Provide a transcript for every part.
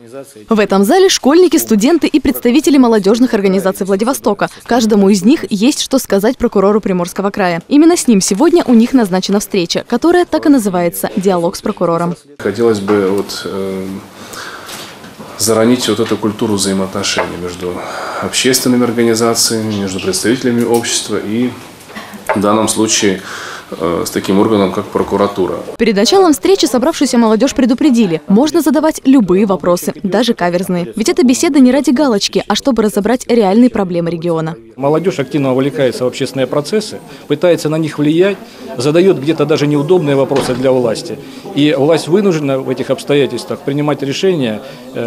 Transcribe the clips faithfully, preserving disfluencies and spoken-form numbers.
В этом зале школьники, студенты и представители молодежных организаций Владивостока. Каждому из них есть что сказать прокурору Приморского края. Именно с ним сегодня у них назначена встреча, которая так и называется «Диалог с прокурором». Хотелось бы вот, э, заронить вот эту культуру взаимоотношений между общественными организациями, между представителями общества и в данном случае с таким органом, как прокуратура. Перед началом встречи собравшуюся молодежь предупредили. Можно задавать любые вопросы, даже каверзные. Ведь это беседа не ради галочки, а чтобы разобрать реальные проблемы региона. Молодежь активно вовлекается в общественные процессы, пытается на них влиять, задает где-то даже неудобные вопросы для власти. И власть вынуждена в этих обстоятельствах принимать решения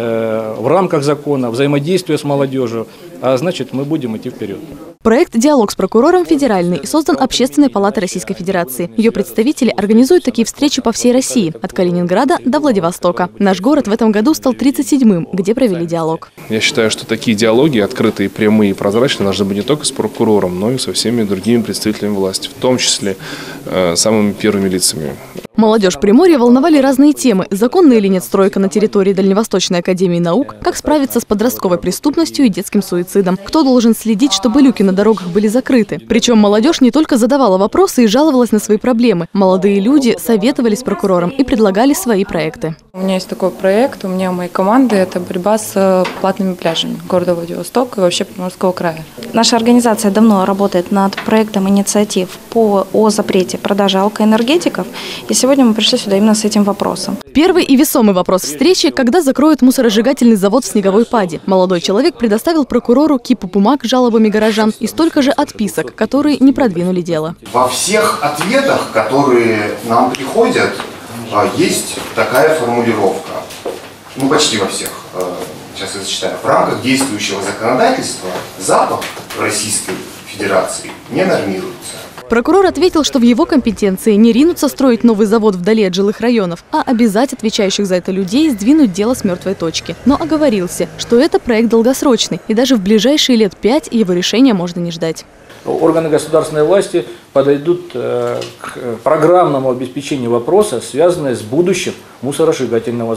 э, в рамках закона, взаимодействия с молодежью, а значит, мы будем идти вперед. Проект «Диалог с прокурором» федеральный создан Общественной палатой Российской Федерации. Ее представители организуют такие встречи по всей России, от Калининграда до Владивостока. Наш город в этом году стал тридцать седьмым, где провели диалог. Я считаю, что такие диалоги, открытые, прямые и прозрачные, должны быть не только с прокурором, но и со всеми другими представителями власти, в том числе э, самыми первыми лицами. Молодежь Приморья волновали разные темы. Законная ли нет стройка на территории Дальневосточной академии наук, как справиться с подростковой преступностью и детским суицидом, кто должен следить, чтобы люки на дорогах были закрыты. Причем молодежь не только задавала вопросы и жаловалась на свои проблемы. Молодые люди советовались с прокурором и предлагали свои проекты. У меня есть такой проект, у меня у моей команды, это борьба с платными пляжами города Владивосток и вообще Приморского края. Наша организация давно работает над проектом инициатив по, о запрете продажи алкоэнергетиков. И сегодня мы пришли сюда именно с этим вопросом. Первый и весомый вопрос встречи – когда закроют мусоросжигательный завод в Снеговой Паде. Молодой человек предоставил прокурору кипу бумаг с жалобами горожан и столько же отписок, которые не продвинули дело. Во всех ответах, которые нам приходят, есть такая формулировка. Ну, почти во всех. Сейчас я зачитаю. В рамках действующего законодательства запах в Российской Федерации не нормируется. Прокурор ответил, что в его компетенции не ринуться строить новый завод вдали от жилых районов, а обязать отвечающих за это людей сдвинуть дело с мертвой точки. Но оговорился, что это проект долгосрочный, и даже в ближайшие лет пять его решения можно не ждать. Органы государственной власти подойдут к программному обеспечению вопроса, связанного с будущим мусоросжигательного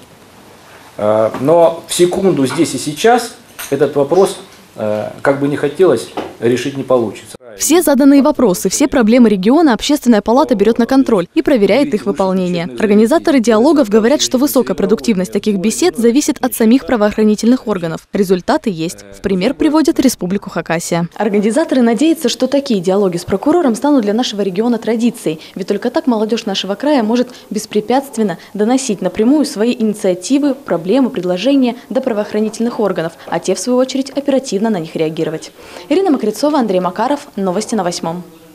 завода. Но в секунду здесь и сейчас этот вопрос, как бы ни хотелось, решить не получится. Все заданные вопросы, все проблемы региона Общественная палата берет на контроль и проверяет их выполнение. Организаторы диалогов говорят, что высокая продуктивность таких бесед зависит от самих правоохранительных органов. Результаты есть. В пример приводят Республику Хакасия. Организаторы надеются, что такие диалоги с прокурором станут для нашего региона традицией. Ведь только так молодежь нашего края может беспрепятственно доносить напрямую свои инициативы, проблемы, предложения до правоохранительных органов, а те, в свою очередь, оперативно на них реагировать. Ирина Макрицова, Андрей Макаров. Новости на восьмом.